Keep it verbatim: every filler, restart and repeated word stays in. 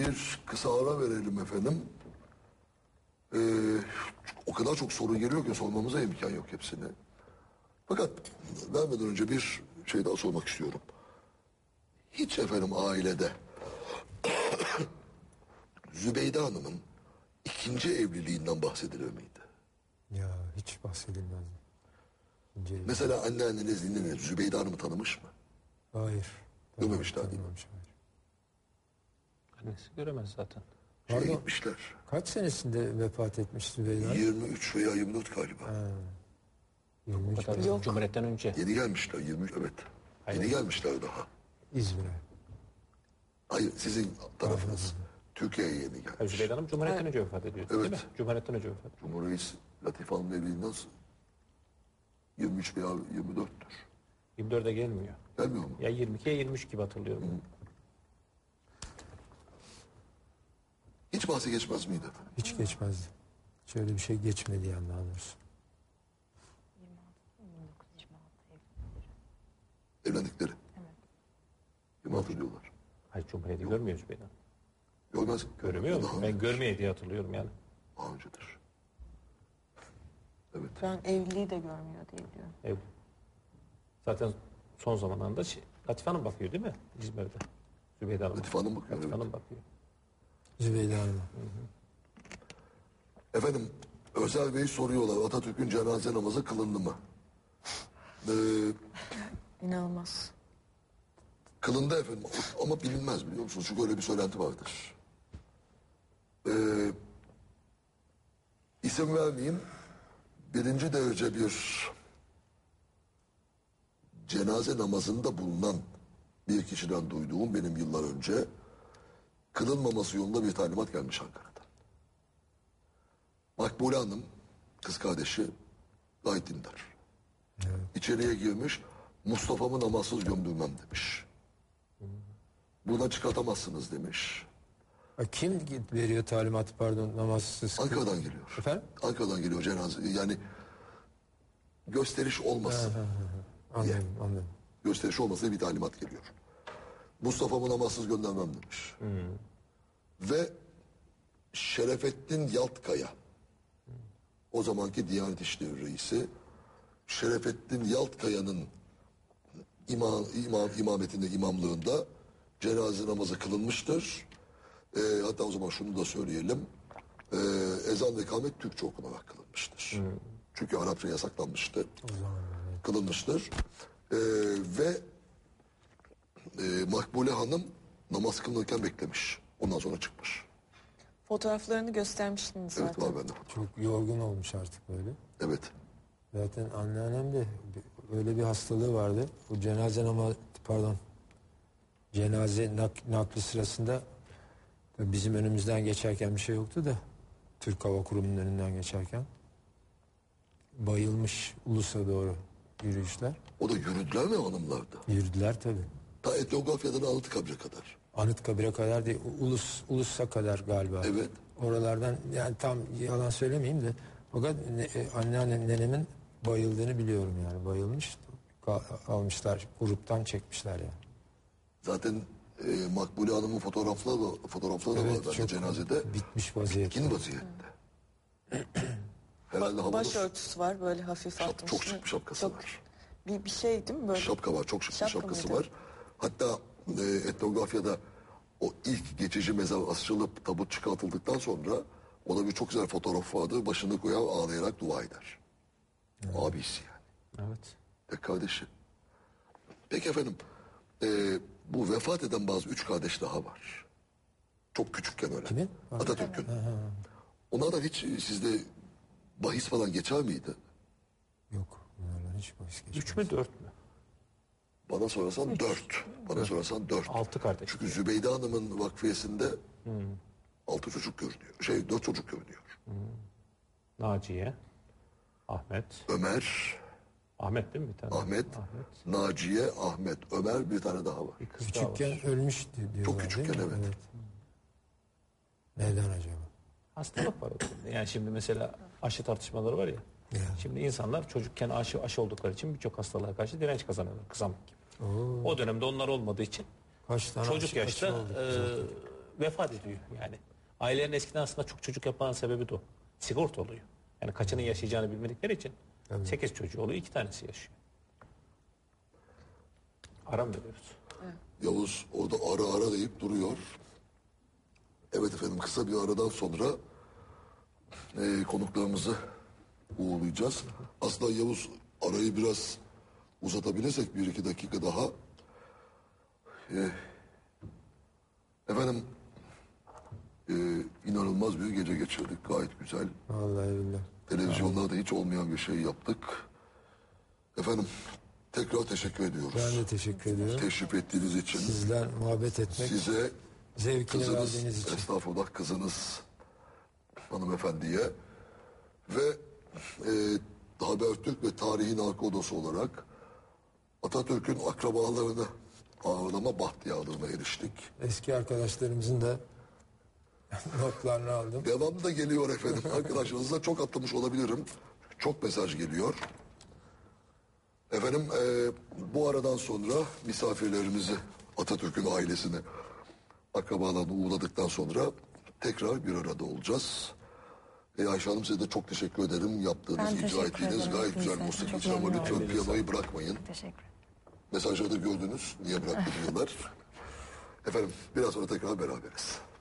Bir kısa ara verelim efendim. Ee, o kadar çok soru geliyor ki sormamıza imkan yok hepsini. Fakat vermeden önce bir şey daha sormak istiyorum. Hiç efendim ailede Zübeyde Hanım'ın ikinci evliliğinden bahsedilir miydi? Ya hiç bahsedilmez. İkinci Mesela anneanneniz, nineniz Zübeyde Hanım'ı tanımış mı? Hayır. Görmemişler değil mi? Hayır. Annesi göremez zaten. Şeye Pardon. gitmişler. Kaç senesinde vefat etmiş Zübeyde Hanım? yirmi üç veya yirmi dört galiba. Ha. yirmi üç Tabii Yok. Cumhuriyet'ten önce. Yeni gelmişler yirmi üç, evet. Hayır. Yeni gelmişler daha. İzmir'e. Hayır, sizin tarafınız. Türkiye'ye yeni gelmiş. Hayır, Zübeyde Hanım Cumhuriyet'ten önce vefat ediyor. Evet. Değil mi? Cumhuriyet'ten önce vefat ediyor. Cumhurreis Latife Hanım'ın evliliğinden yirmi üç veya yirmi dörttür. yirmi dörde gelmiyor. Gelmiyor mu? Ya yirmi iki ya yirmi üç gibi hatırlıyorum. Hı. Hiç bahsi geçmez miydi efendim? Hiç geçmezdi. Şöyle bir şey geçmedi yani daha doğrusu. Evlendikleri. Evet. yirmi altı diyorlar. Hayır, Cumhuriyet'i görmüyor Zübeyde Hanım. Görmez. Görmüyor Daha mu? Ben öncedir. görmeye diye hatırlıyorum yani. Daha öncedir. Evet. Ben evliliği de görmüyor diye biliyorum. Ev. Zaten son zamanlarda şey, Latife Hanım bakıyor değil mi? İzmir'de. Zübeyde Hanım. Latife Hanım bakıyor, Latife evet. Hanım bakıyor. Zübeyde Hanım. Efendim, Özel Bey soruyorlar. Atatürk'ün cenaze namazı kılındı mı? Ee, İnanılmaz. kılındı efendim. Ama bilinmez, biliyor musunuz? Çünkü öyle bir söylenti vardır. Ee, isim vermeyeyim. Birinci derece bir cenaze namazında bulunan bir kişiden duyduğum, benim yıllar önce kılınmaması yolunda bir talimat gelmiş Ankara'dan. Makbule Hanım, kız kardeşi, gayet dindar. Evet. İçeriye girmiş, Mustafa'mı namazsız gömdürmem demiş. Buradan çıkartamazsınız demiş. Ha, kim veriyor talimatı pardon namazsız? Ankara'dan geliyor. Efendim? Ankara'dan geliyor cenaze. Yani gösteriş olmasın. Ha, ha, ha. Anladım, anladım. Gösteriş olmasın diye bir talimat geliyor. Mustafa'mı namazsız göndermem demiş. Ve Şerefettin Yaltkaya, o zamanki Diyanet İşleri Reisi, Şerefettin Yaltkaya'nın imam, imam, imametinde, imamlığında cenaze namazı kılınmıştır. Ee, hatta o zaman şunu da söyleyelim. Ee, ezan ve kâmet Türkçe okunarak kılınmıştır. Çünkü Arapça yasaklanmıştı. O zaman evet. Kılınmıştır. Ee, ve e, Makbule Hanım namaz kılınırken beklemiş. Ondan sonra çıkmış. Fotoğraflarını göstermiştiniz zaten. Evet, var bende. Çok yorgun olmuş artık böyle. Evet. Zaten anneannem de bir- öyle bir hastalığı vardı. Bu cenaze namazı pardon cenaze nak, nakli sırasında tabii bizim önümüzden geçerken bir şey yoktu da Türk Hava Kurumu'nun önünden geçerken bayılmış Ulus'a doğru yürüyüşler. O da yürüdüler mi hanımlarda? Yürüdüler tabii. Ta Etnografya'dan Anıtkabir'e kadar. Anıtkabir'e kadar değil, Ulus Ulus'a kadar galiba. Evet. Oralardan yani tam yalan söylemeyeyim de fakat ne, e, anneannem nenemin bayıldığını biliyorum yani bayılmış. Ka- almışlar gruptan çekmişler yani. Zaten e, Makbule Hanım'ın fotoğrafları da, fotoğrafları da var Evet, bende çok cenazede. bitmiş vaziyette. Bitkin vaziyette. Herhalde havalı Başörtüsü var böyle hafif şap, atmış. çok şık bir şapkası Çok- var. Bir, bir şey değil mi böyle? Şapka var, çok şık bir Şapka şapkası mıydı? var. Hatta e, etnografyada o ilk geçici mezar asılıp tabut çıkartıldıktan sonra ona bir çok güzel fotoğraf vardı. Başını koyar ağlayarak dua eder. Abisi yani. Evet. Tek kardeşi. Peki efendim, e, bu vefat eden bazı üç kardeş daha var. Çok küçükken ölen. Kimin? Atatürk'ün. Onlardan hiç e, sizde bahis falan geçer miydi? Yok. Bunlardan hiç bahis geçmez. Üç mü dört mü? Bana sorarsan dört. Bana sorarsan dört. Altı kardeş. Çünkü Zübeyde Hanım'ın vakfiyesinde altı çocuk görünüyor. Şey dört çocuk görünüyor. Naciye, Ahmet. Ömer, Ahmet değil mi bir tane? Ahmet, Ahmet. Naciye, Ahmet, Ömer, bir tane daha var. Bir kız daha var. Küçükken ölmüş di- diyorlar Çok küçükken, değil mi? evet. Neden acaba? Hastalık var o dönemde. Yani şimdi mesela aşı tartışmaları var ya. Ya. Şimdi insanlar çocukken aşı, aşı oldukları için birçok hastalığa karşı direnç kazanıyorlar. Kızamık gibi. Oo. O dönemde onlar olmadığı için Kaç tane çocuk aşı- yaşta aşı olduk e, zaten. vefat ediyor yani. Ailelerin eskiden aslında çok çocuk yapan sebebi de o. Sigorta oluyor. Yani kaçının yaşayacağını bilmedikleri için sekiz çocuğu oluyor, iki tanesi yaşıyor. Ara mı veriyoruz? Yavuz orada ara ara deyip duruyor. Evet efendim, kısa bir aradan sonra e, konuklarımızı uğurlayacağız. Aslında Yavuz, arayı biraz uzatabilirsek bir iki dakika daha. E, efendim e, inanılmaz bir gece geçirdik. Gayet güzel. Vallahi billahi. Televizyonlarda hiç olmayan bir şey yaptık. Efendim tekrar teşekkür ediyoruz. Ben de teşekkür ediyorum. Teşrif ettiğiniz için. Sizden muhabbet etmek, Size, zevkini kızınız, verdiğiniz için. estağfurullah, kızınız hanımefendiye ve e, Habertürk ve Tarihin Arka Odası olarak Atatürk'ün akrabalarını ağırlama bahtiyarlığına eriştik. Eski arkadaşlarımızın da notlarını aldım. Devamı da geliyor efendim. Arkadaşlarınızla çok atlamış olabilirim. Çok mesaj geliyor. Efendim e, bu aradan sonra misafirlerimizi, Atatürk'ün ailesini, akrabalarını uğurladıktan sonra tekrar bir arada olacağız. E, Ayşe Hanım, size de çok teşekkür ederim. Yaptığınız, Ben icra teşekkür ettiğiniz ederim gayet güzel hepinize. musiki Çok icra ama memnun lütfen oldum. piyanoyu bırakmayın. Teşekkür ederim. Mesajları da gördünüz. Niye bıraktı diyorlar. Efendim biraz sonra tekrar beraberiz.